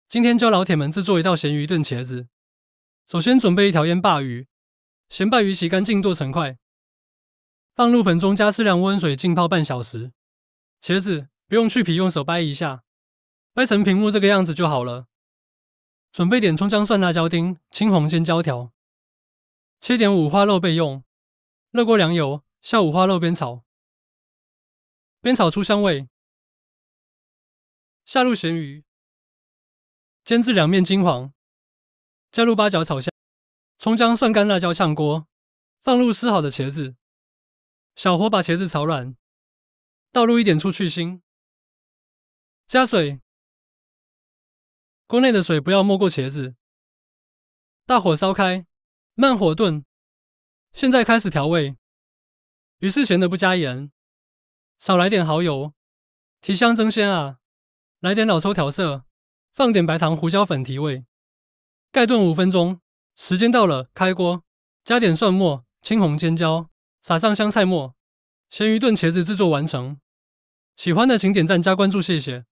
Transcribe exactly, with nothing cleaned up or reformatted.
今天教老铁们制作一道咸鱼炖茄子。首先准备一条腌鲅鱼，咸鲅鱼洗干净剁成块，放入盆中加适量温水浸泡半小时。茄子不用去皮，用手掰一下，掰成平木这个样子就好了。准备点葱姜蒜辣椒丁、青红尖椒条，切点五花肉备用。热锅凉油，下五花肉煸炒，煸炒出香味，下入咸鱼。 煎至两面金黄，加入八角炒香，葱姜蒜干辣椒炝锅，放入撕好的茄子，小火把茄子炒软，倒入一点醋去腥，加水，锅内的水不要没过茄子，大火烧开，慢火炖。现在开始调味，鱼是咸的不加盐，少来点蚝油，提香增鲜啊，来点老抽调色。 放点白糖、胡椒粉提味，盖炖五分钟。时间到了，开锅，加点蒜末、青红尖椒，撒上香菜末，咸鱼炖茄子制作完成。喜欢的请点赞加关注，谢谢。